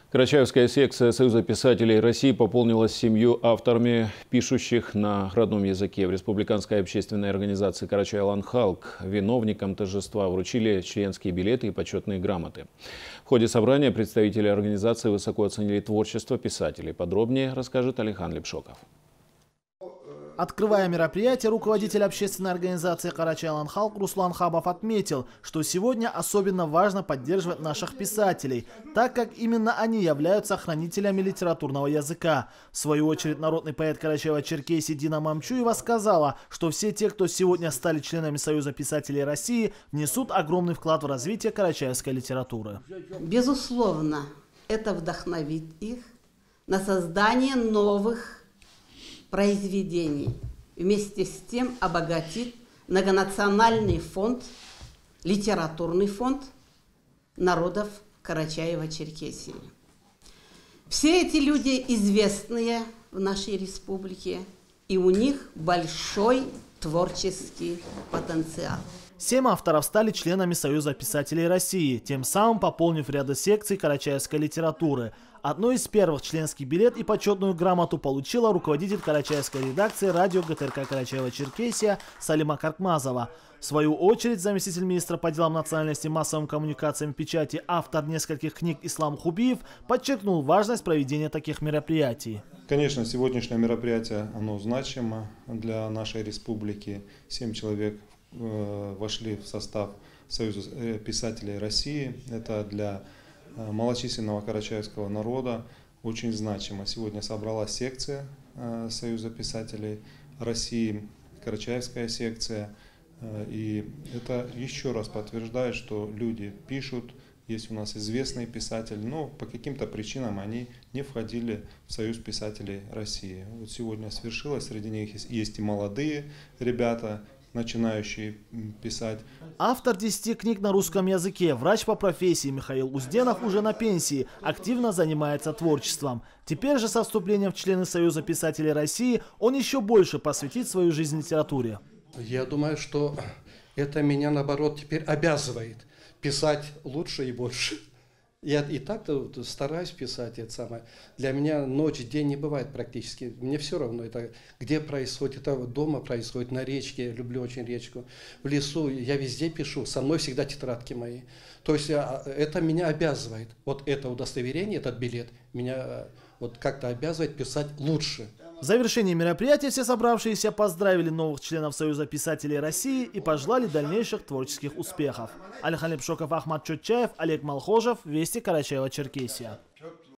Карачаевская секция Союза писателей России пополнилась 7 авторами, пишущих на родном языке. В Республиканской общественной организации «Карачай-Алан-Халк» виновникам торжества вручили членские билеты и почетные грамоты. В ходе собрания представители организации высоко оценили творчество писателей. Подробнее расскажет Алихан Лепшоков. Открывая мероприятие, руководитель общественной организации «Карачай-Алан-Халк» Руслан Хабов отметил, что сегодня особенно важно поддерживать наших писателей, так как именно они являются хранителями литературного языка. В свою очередь, народный поэт Карачаева-Черкесии Дина Мамчуева сказала, что все те, кто сегодня стали членами Союза писателей России, внесут огромный вклад в развитие карачаевской литературы. Безусловно, это вдохновит их на создание новых произведений. Вместе с тем обогатит многонациональный фонд, литературный фонд народов Карачаева-Черкесии. Все эти люди известные в нашей республике, и у них большой творческий потенциал. 7 авторов стали членами Союза писателей России, тем самым пополнив ряды секций карачаевской литературы. Одной из первых членский билет и почетную грамоту получила руководитель карачаевской редакции радио ГТРК Карачаева-Черкесия Салима Каркмазова. В свою очередь, заместитель министра по делам национальности, массовым коммуникациям, печати, автор нескольких книг Ислам Хубиев подчеркнул важность проведения таких мероприятий. Конечно, сегодняшнее мероприятие, оно значимо для нашей республики. 7 человек вошли в состав Союза писателей России. Это для малочисленного карачаевского народа очень значимо. Сегодня собралась секция Союза писателей России, Карачаевская секция. И это еще раз подтверждает, что люди пишут. Есть у нас известный писатель, но по каким-то причинам они не входили в Союз писателей России. Вот сегодня свершилось, среди них есть и молодые ребята, начинающие писать. Автор 10 книг на русском языке, врач по профессии Михаил Узденов уже на пенсии, активно занимается творчеством. Теперь же со вступлением в члены Союза писателей России он еще больше посвятит свою жизнь литературе. Я думаю, что это меня, наоборот, теперь обязывает писать лучше и больше. Я и так-то стараюсь писать это самое. Для меня ночь, день не бывает практически. Мне все равно, это где происходит. Это дома происходит, на речке. Я люблю очень речку. В лесу я везде пишу. Со мной всегда тетрадки мои. То есть это меня обязывает. Вот это удостоверение, этот билет, меня вот как-то обязывает писать лучше. В завершении мероприятия все собравшиеся поздравили новых членов Союза писателей России и пожелали дальнейших творческих успехов. Алихан Лепшоков, Ахмад Чотчаев, Олег Малхожев, Вести, Карачаева-Черкесия.